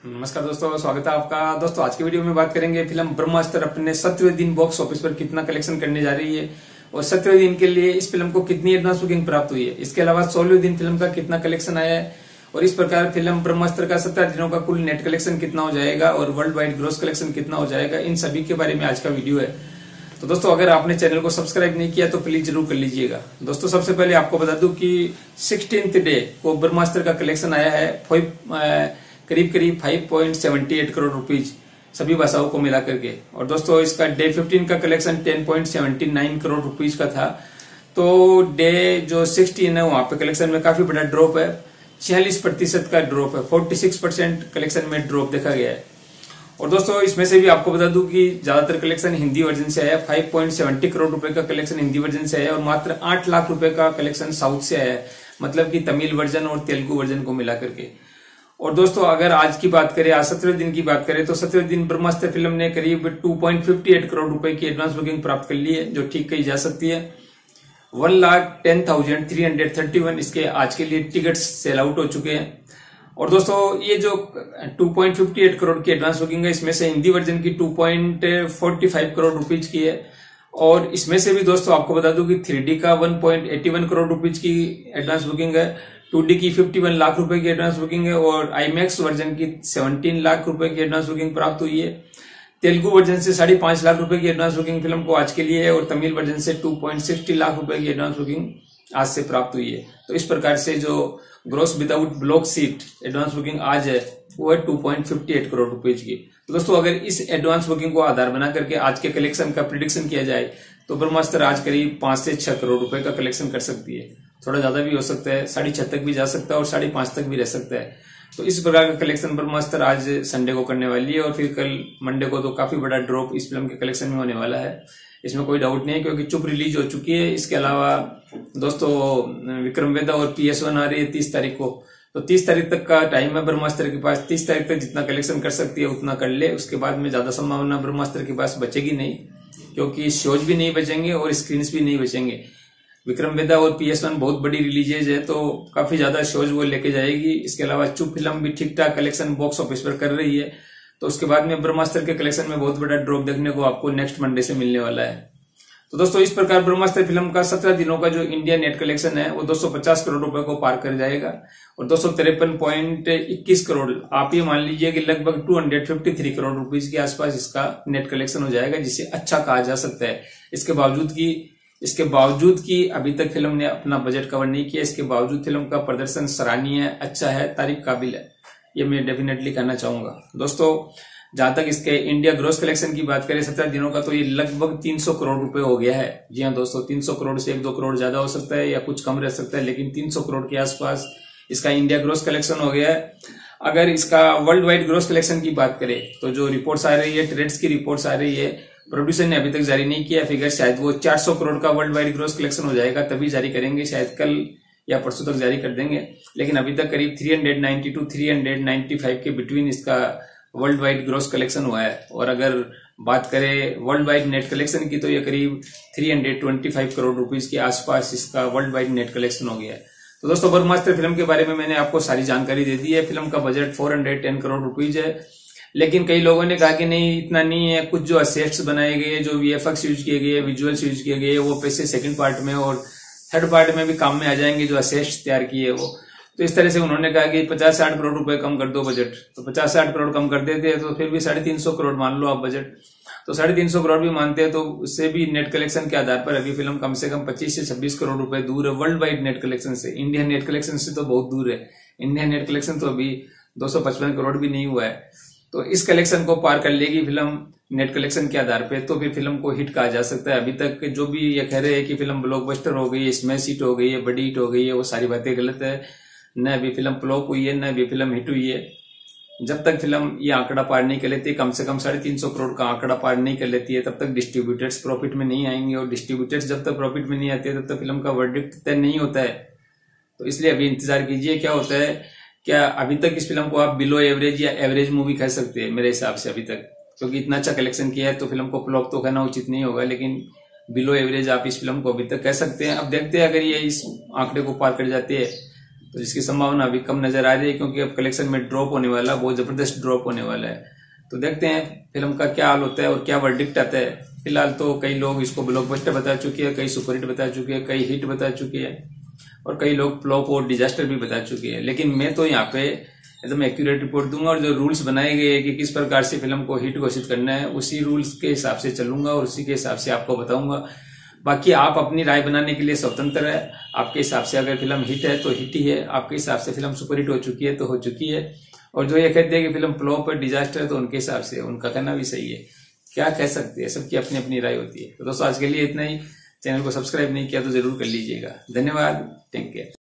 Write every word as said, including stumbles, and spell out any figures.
नमस्कार दोस्तों, स्वागत है आपका। दोस्तों आज की वीडियो में बात करेंगे फिल्म ब्रह्मास्त्र अपने सत्रहवें दिन बॉक्स ऑफिस पर कितना कलेक्शन करने जा रही है और सत्रहवें दिन के लिए इस फिल्म को कितनी एडवांस बुकिंग प्राप्त हुई है। इसके अलावा सोलहवें दिन फिल्म का कितना कलेक्शन आया है और इस प्रकार फिल्म ब्रह्मास्त्र का सत्रह दिनों का कुल नेट कलेक्शन कितना हो जाएगा और वर्ल्ड वाइड ग्रोस कलेक्शन कितना हो जाएगा, इन सभी के बारे में आज का वीडियो है। तो दोस्तों अगर आपने चैनल को सब्सक्राइब नहीं किया तो प्लीज जरूर कर लीजिएगा। दोस्तों सबसे पहले आपको बता दूं कि सिक्सटीन्थ डे को ब्रह्मास्त्र का कलेक्शन आया है करीब करीब पाँच पॉइंट सात आठ करोड़ रुपीज सभी भाषाओं को मिला करके। और दोस्तों इसका डे पंद्रह का कलेक्शन दस पॉइंट सात नौ करोड़ रुपीज का था। तो डे जो सोलह है वहां पे कलेक्शन में काफी बड़ा ड्रॉप है, छियालीस प्रतिशत का ड्रॉप है, छियालीस परसेंट कलेक्शन में ड्रॉप देखा गया है। और दोस्तों इसमें से भी आपको बता दूं कि ज्यादातर कलेक्शन हिंदी वर्जन से आया, पाँच पॉइंट सात करोड़ रुपए का कलेक्शन हिंदी वर्जन से आया और मात्र आठ लाख रुपए का कलेक्शन साउथ से आया है, मतलब कि तमिल वर्जन और तेलुगु वर्जन को मिला करके। और दोस्तों अगर आज की बात करें, आज सत्रहवें दिन की बात करें, तो सत्रहवें दिन ब्रह्मास्त्र फिल्म ने करीब दो पॉइंट पाँच आठ करोड़ रुपए की एडवांस बुकिंग प्राप्त कर ली है, जो ठीक कही जा सकती है। One lakh ten thousand three hundred thirty one इसके आज के लिए टिकट्स सेल आउट हो चुके हैं। और दोस्तों ये जो दो पॉइंट पाँच आठ करोड़ की एडवांस बुकिंग है, इसमें से हिंदी वर्जन की दो पॉइंट चार पाँच करोड़ रुपीज की है। और इसमें से भी दोस्तों आपको बता दूं कि थ्री डी का एक पॉइंट आठ एक करोड़ रुपीज की एडवांस बुकिंग है, टू डी की इक्यावन लाख रुपए की एडवांस बुकिंग है और आईमैक्स वर्जन की सत्रह लाख रुपए की एडवांस बुकिंग प्राप्त हुई है। तेलुगु वर्जन से साढ़े पांच लाख रुपए की एडवांस बुकिंग फिल्म को आज के लिए है और तमिल वर्जन से दो पॉइंट साठ लाख रुपए की एडवांस बुकिंग आज से प्राप्त हुई है। तो इस प्रकार से जो gross without block seat advance booking आज है वो है दो पॉइंट पाँच आठ करोड़ रुपीज की। तो दोस्तों अगर इस एडवांस बुकिंग को आधार बना करके आज के कलेक्शन का प्रिडिक्शन किया जाए तो ब्रह्मास्त्र आज करीब पांच से छह करोड़ रुपए का कलेक्शन कर सकती है, थोड़ा ज्यादा भी हो सकता है, साढ़े छह तक भी जा सकता है और साढ़े पांच तक भी रह सकता है। तो इस प्रकार का कलेक्शन ब्रह्मास्त्र आज संडे को करने वाली है और फिर कल मंडे को तो काफी बड़ा ड्रॉप इस फिल्म के कलेक्शन में होने वाला है, इसमें कोई डाउट नहीं है, क्योंकि चुप रिलीज हो चुकी है। इसके अलावा दोस्तों विक्रम वेदा और पी एस वन आ रही है तीस तारीख को, तो तीस तारीख तक का टाइम है ब्रह्मास्त्र के पास। तीस तारीख तक जितना कलेक्शन कर सकती है उतना कर ले, उसके बाद में ज्यादा संभावना ब्रह्मास्त्र के पास बचेगी नहीं, क्योंकि शोज भी नहीं बचेंगे और स्क्रीन भी नहीं बचेंगे। विक्रम वेदा और पी एस वन बहुत बड़ी रिलीजेज है तो काफी ज्यादा शोज वो लेके जाएगी। इसके अलावा चुप फिल्म भी ठीक ठाक कलेक्शन बॉक्स ऑफिस पर कर रही है, तो उसके बाद में ब्रह्मास्त्र के कलेक्शन में बहुत बड़ा ड्रॉप देखने को आपको नेक्स्ट मंडे से मिलने वाला है। तो दोस्तों इस प्रकार ब्रह्मास्त्र फिल्म का सत्रह दिनों का जो इंडिया नेट कलेक्शन है वो दो सौ पचास करोड़ रुपए को पार कर जाएगा और दो सौ तिरपन पॉइंट इक्कीस करोड़, आप ये मान लीजिए कि लगभग दो सौ तिरेपन करोड़ रुपीज के आसपास इसका नेट कलेक्शन हो जाएगा, जिसे अच्छा कहा जा सकता है। इसके बावजूद की इसके बावजूद कि अभी तक फिल्म ने अपना बजट कवर नहीं किया, इसके बावजूद फिल्म का प्रदर्शन सराहनीय है, अच्छा है, तारीफ काबिल है, ये मैं डेफिनेटली कहना चाहूंगा। दोस्तों जहां तक इसके इंडिया ग्रोस कलेक्शन की बात करें सत्रह दिनों का, तो ये लगभग तीन सौ करोड़ रुपए हो गया है। जी हाँ दोस्तों, तीन सौ करोड़ से एक दो करोड़ ज्यादा हो सकता है या कुछ कम रह सकता है, लेकिन तीन सौ करोड़ के आसपास इसका इंडिया ग्रोस कलेक्शन हो गया है। अगर इसका वर्ल्ड वाइड ग्रोस कलेक्शन की बात करें तो जो रिपोर्ट्स आ रही है, ट्रेड्स की रिपोर्ट्स आ रही है, प्रोड्यूसर ने अभी तक जारी नहीं किया फिगर, शायद वो चार सौ करोड़ का वर्ल्ड वाइड ग्रोस कलेक्शन हो जाएगा तभी जारी करेंगे, शायद कल या परसों तक जारी कर देंगे। लेकिन अभी तक करीब तीन सौ बानवे टू तीन सौ पचानवे के बिटवीन इसका वर्ल्ड वाइड ग्रोस कलेक्शन हुआ है। और अगर बात करें वर्ल्ड वाइड नेट कलेक्शन की तो ये करीब तीन सौ पच्चीस करोड़ रुपीस के आसपास इसका वर्ल्ड वाइड नेट कलेक्शन हो गया है। तो दोस्तों ब्रह्मास्त्र फिल्म के बारे में मैंने आपको सारी जानकारी दे दी है। फिल्म का बजट चार सौ दस करोड़ रुपीज है, लेकिन कई लोगों ने कहा कि नहीं इतना नहीं है, कुछ जो असेट्स बनाए गए, जो वीएफएक्स यूज किए गए, विजुअल्स यूज किए गए, वो पैसे सेकंड पार्ट में और थर्ड पार्ट में भी काम में आ जाएंगे, जो असेट्स तैयार किए वो। तो इस तरह से उन्होंने कहा कि पचास साठ करोड़ रुपए कम कर दो बजट, तो पचास साठ करोड़ कम कर देते हैं तो फिर भी साढ़े तीन सौ करोड़ मान लो आप बजट, तो साढ़े तीन सौ करोड़ भी मानते हैं तो उससे भी नेट कलेक्शन के आधार पर अभी फिल्म कम से कम पच्चीस से छब्बीस करोड़ रुपए दूर है वर्ल्ड वाइड नेट कलेक्शन से। इंडियन नेट कलेक्शन से तो बहुत दूर है, इंडियन नेट कलेक्शन तो अभी दो सौ पचपन करोड़ भी नहीं हुआ है। तो इस कलेक्शन को पार कर लेगी फिल्म नेट कलेक्शन के आधार पे, तो फिर फिल्म को हिट कहा जा सकता है। अभी तक जो भी ये कह रहे हैं कि फिल्म ब्लॉकबस्टर हो गई है, स्मैश हिट हो गई है, बड़ी हिट हो गई है, वो सारी बातें गलत है। न अभी फिल्म फ्लॉप हुई है, न अभी फिल्म हिट हुई है। जब तक फिल्म ये आंकड़ा पार नहीं कर लेती, कम से कम साढ़े तीन सौ करोड़ का आंकड़ा पार नहीं कर लेती है, तब तक डिस्ट्रीब्यूटर्स प्रॉफिट में नहीं आएंगे और डिस्ट्रीब्यूटर्स जब तक प्रॉफिट में नहीं आते तब तक फिल्म का वर्डिक्ट तय नहीं होता है। तो इसलिए अभी इंतजार कीजिए क्या होता है। क्या अभी तक इस फिल्म को आप बिलो एवरेज या एवरेज मूवी कह सकते हैं मेरे हिसाब से अभी तक, क्योंकि इतना अच्छा कलेक्शन किया है तो फिल्म को फ्लॉप तो कहना उचित नहीं होगा, लेकिन बिलो एवरेज आप इस फिल्म को अभी तक कह सकते हैं। अब देखते हैं अगर ये इस आंकड़े को पार कर जाते हैं तो जिसकी संभावना अभी कम नजर आ रही है, क्योंकि अब कलेक्शन में ड्रॉप होने वाला, बहुत जबरदस्त ड्रॉप होने वाला है। तो देखते हैं फिल्म का क्या हाल होता है और क्या वर्डिक्ट आता है। फिलहाल तो कई लोग इसको ब्लॉकबस्टर बता चुके हैं, कई सुपरहिट बता चुके हैं, कई हिट बता चुके हैं और कई लोग फ्लॉप और डिजास्टर भी बता चुके हैं। लेकिन मैं तो यहाँ पे एकदम एक्यूरेट रिपोर्ट दूंगा और जो रूल्स बनाए गए हैं कि किस प्रकार से फिल्म को हिट घोषित करना है, उसी रूल्स के हिसाब से चलूंगा और उसी के हिसाब से आपको बताऊंगा। बाकी आप अपनी राय बनाने के लिए स्वतंत्र है। आपके हिसाब से अगर फिल्म हिट है तो हिट ही है, आपके हिसाब से फिल्म सुपरहिट हो चुकी है तो हो चुकी है, और जो ये कहते हैं कि फिल्म फ्लॉप है, डिजास्टर है, तो उनके हिसाब से उनका कहना भी सही है। क्या कह सकते हैं, सबकी अपनी अपनी राय होती है। तो दोस्तों आज के लिए इतना ही। चैनल को सब्सक्राइब नहीं किया तो जरूर कर लीजिएगा। धन्यवाद। Take care.